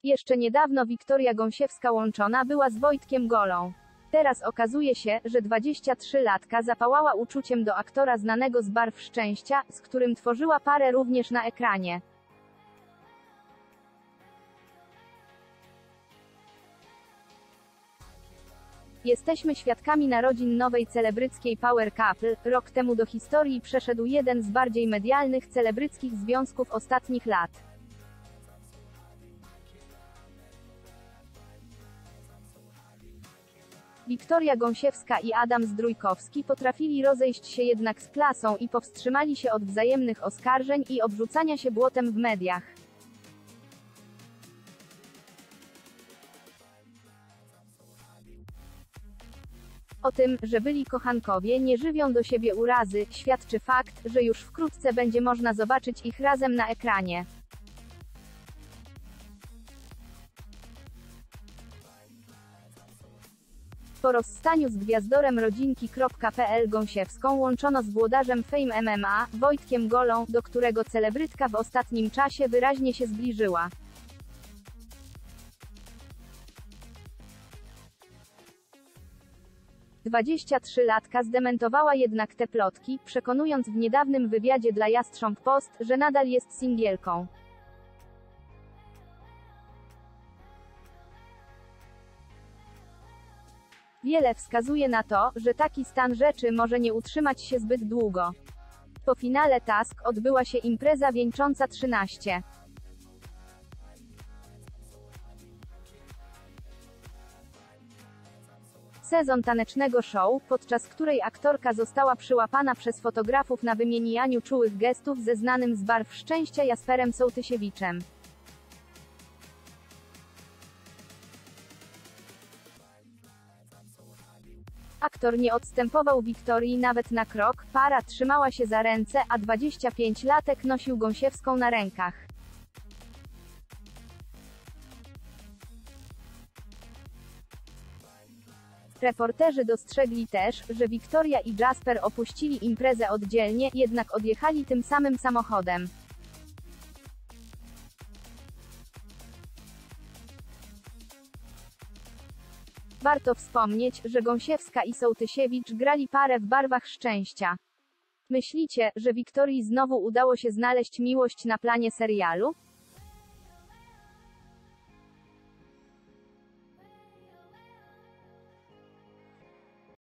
Jeszcze niedawno Wiktoria Gąsiewska łączona była z Wojtkiem Golą. Teraz okazuje się, że 23-latka zapałała uczuciem do aktora znanego z Barw Szczęścia, z którym tworzyła parę również na ekranie. Jesteśmy świadkami narodzin nowej celebryckiej power couple. Rok temu do historii przeszedł jeden z bardziej medialnych celebryckich związków ostatnich lat. Wiktoria Gąsiewska i Adam Zdrójkowski potrafili rozejść się jednak z klasą i powstrzymali się od wzajemnych oskarżeń i obrzucania się błotem w mediach. O tym, że byli kochankowie nie żywią do siebie urazy, świadczy fakt, że już wkrótce będzie można zobaczyć ich razem na ekranie. Po rozstaniu z gwiazdorem rodzinki.pl Gąsiewską łączono z włodarzem Fame MMA, Wojtkiem Golą, do którego celebrytka w ostatnim czasie wyraźnie się zbliżyła. Dwudziestotrzylatka zdementowała jednak te plotki, przekonując w niedawnym wywiadzie dla Jastrząb Post, że nadal jest singielką. Wiele wskazuje na to, że taki stan rzeczy może nie utrzymać się zbyt długo. Po finale Task odbyła się impreza wieńcząca 13. Sezon tanecznego show, podczas której aktorka została przyłapana przez fotografów na wymienianiu czułych gestów ze znanym z Barw Szczęścia Jasperem Sołtysiewiczem. Aktor nie odstępował Wiktorii nawet na krok, para trzymała się za ręce, a 25-latek nosił Gąsiewską na rękach. Reporterzy dostrzegli też, że Wiktoria i Jasper opuścili imprezę oddzielnie, jednak odjechali tym samym samochodem. Warto wspomnieć, że Gąsiewska i Sołtysiewicz grali parę w Barwach Szczęścia. Myślicie, że Wiktorii znowu udało się znaleźć miłość na planie serialu?